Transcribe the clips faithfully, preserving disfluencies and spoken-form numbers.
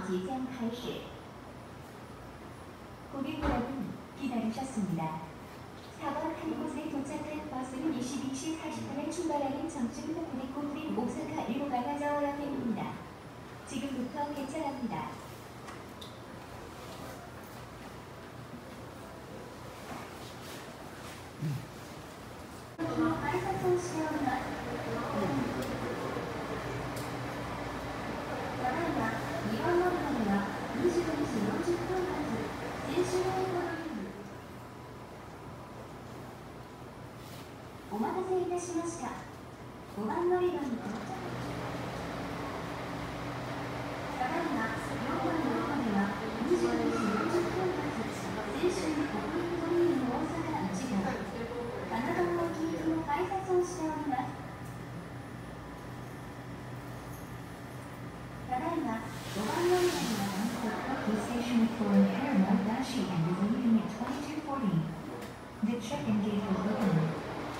即将开始. 고객 여러분, 기다리셨습니다. 사 번 한 곳에 도착한 버스는 이십이 시 사십 분에 출발하는 정중 후쿠리코 오사카 일부 가나자와역입니다. 지금부터 개찰합니다.お待たせいたしました。ごばん乗り場に到着。ただいまよんばんの乗り場ではにじゅうにじよんじゅっぷん発先週の北陸トレイン大阪いち号金沢駅行きの改札をしております。ただいまごばん乗り場にはThe station for Paramount-Dashi and is leaving at twenty-two forty. The check-in gate will open.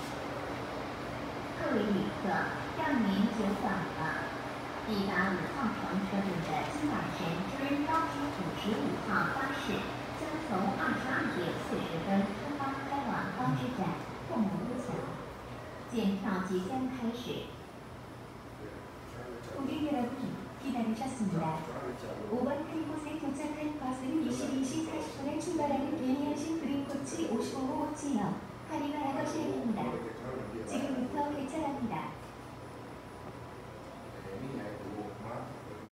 各位旅客，让您久等了。抵达五号乘车站的金马神之高铁五十五号巴士将从二十二点四十分出发开往高知站后门路桥。检票即将开始。고객 여러분, 기다리셨습니다. 오 번 한 곳에 도착한 버스는 이십이 시 사십 분에 출발하는 개미안신 그린코치 오십오 호 호치역 카리마야거시역입니다. 지금부터 개찰합니다.